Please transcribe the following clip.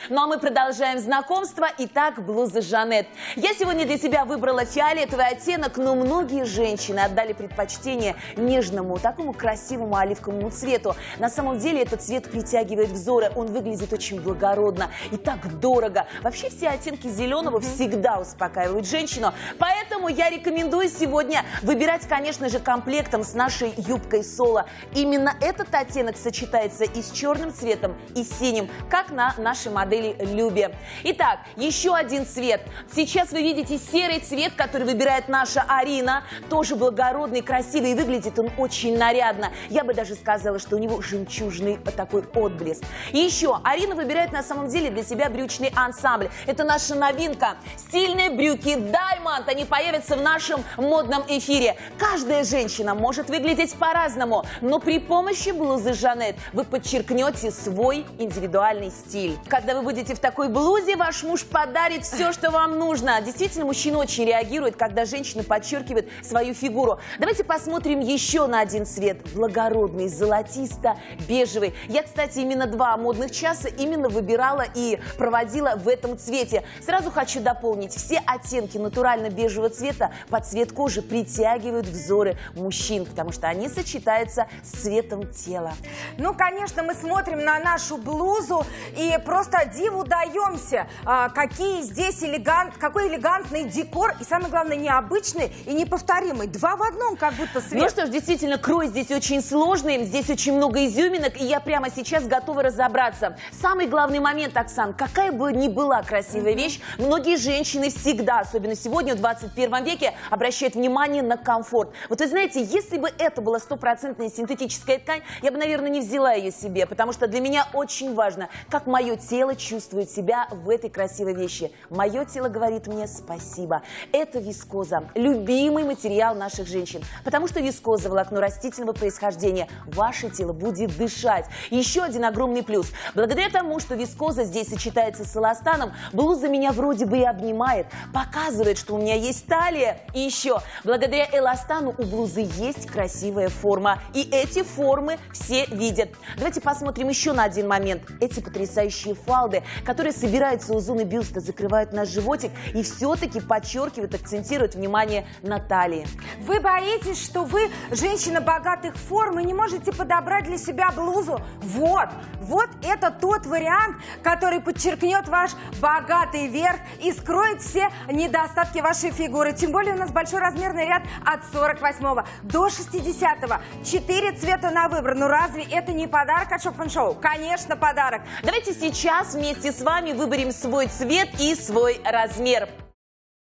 Ну а мы продолжаем знакомство. Итак, блуза Жанет. Я сегодня для себя выбрала фиолетовый оттенок, но многие женщины отдали предпочтение нежному, такому красивому оливковому цвету. На самом деле этот цвет притягивает взоры, он выглядит очень благородно и так дорого. Вообще все оттенки зеленого всегда успокаивают женщину, поэтому я рекомендую сегодня выбирать, конечно же, комплектом с нашей юбкой соло. Именно этот оттенок сочетается и с черным цветом, и с синим, как на нашей модели Любе. Итак, еще один цвет. Сейчас вы видите серый цвет, который выбирает наша Арина. Тоже благородный, красивый, и выглядит он очень нарядно. Я бы даже сказала, что у него жемчужный такой отблеск. И еще Арина выбирает на самом деле для себя брючный ансамбль. Это наша новинка. Стильные брюки Diamond. Они появятся в нашем модном эфире. Каждая женщина может выглядеть по-разному, но при помощи блузы Жанет вы подчеркнете свой индивидуальный стиль. Когда вы будете в такой блузе, ваш муж подарит все, что вам нужно. Действительно, мужчина очень реагирует, когда женщина подчеркивает свою фигуру. Давайте посмотрим еще на один цвет. Благородный, золотисто-бежевый. Я, кстати, именно 2 модных часа именно выбирала и проводила в этом цвете. Сразу хочу дополнить. Все оттенки натурально-бежевого цвета под цвет кожи притягивают взоры мужчин, потому что они сочетаются с цветом тела. Ну, конечно, мы смотрим на нашу блузу и просто диву даемся, какой элегантный декор и, самое главное, необычный и неповторимый. 2 в 1, как будто свет. Ну что ж, действительно, крой здесь очень сложный, здесь очень много изюминок, и я прямо сейчас готова разобраться. Самый главный момент, Оксан, какая бы ни была красивая вещь, многие женщины всегда, особенно сегодня, в 21 веке, обращают внимание на комфорт. Вот вы знаете, если бы это была стопроцентная синтетическая ткань, я бы, наверное, не взяла ее себе, потому что для меня очень важно, как мое тело чувствует себя в этой красивой вещи. Мое тело говорит мне спасибо. Это вискоза, любимый материал наших женщин, потому что вискоза, волокно растительного происхождения, ваше тело будет дышать. Еще один огромный плюс. Благодаря тому, что вискоза здесь сочетается с эластаном, блуза меня вроде бы и обнимает, показывает, что у меня есть талия. И еще, благодаря эластану у блузы есть красивая форма. И эти формы все видят. Давайте посмотрим еще на один момент. Эти потрясающие фалды, которые собираются у зоны бюста, закрывают наш животик и все-таки подчеркивают, акцентируют внимание на талии. Вы боитесь, что вы женщина богатых форм и не можете подобрать для себя блузу? Вот это тот вариант, который подчеркнет ваш богатый верх и скроет все недостатки вашей фигуры. Тем более у нас большой размерный ряд от 48 до 60. 4 цвета на выбор. Ну разве это не подарок от Shop & Show? Конечно, подарок. Давайте сейчас вместе с вами выберем свой цвет и свой размер.